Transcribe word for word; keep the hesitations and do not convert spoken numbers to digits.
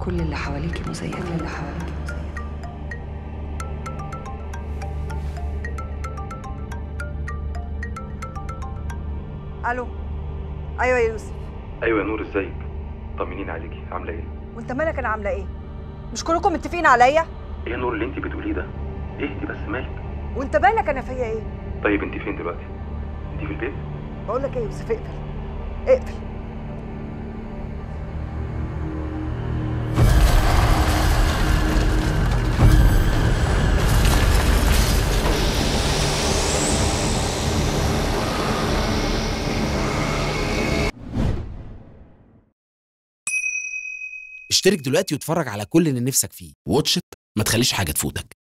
كل اللي حواليكي مزيفين، اللي حواليكي مزيفين. الو. ايوه يا يوسف. ايوه يا نور، ازيك؟ طمنيني عليكي، عامله ايه؟ وانت مالك؟ انا عامله ايه؟ مش كلكم متفقين عليا؟ ايه يا نور اللي انت بتقوليه ده؟ اهدي بس، مالك؟ وانت مالك؟ انا فيا ايه؟ طيب انت فين دلوقتي؟ انت في البيت؟ بقول لك ايه يا يوسف، اقفل اقفل. اشترك دلوقتي واتفرج على كل اللي نفسك فيه. واتش إت، ما تخليش حاجة تفوتك.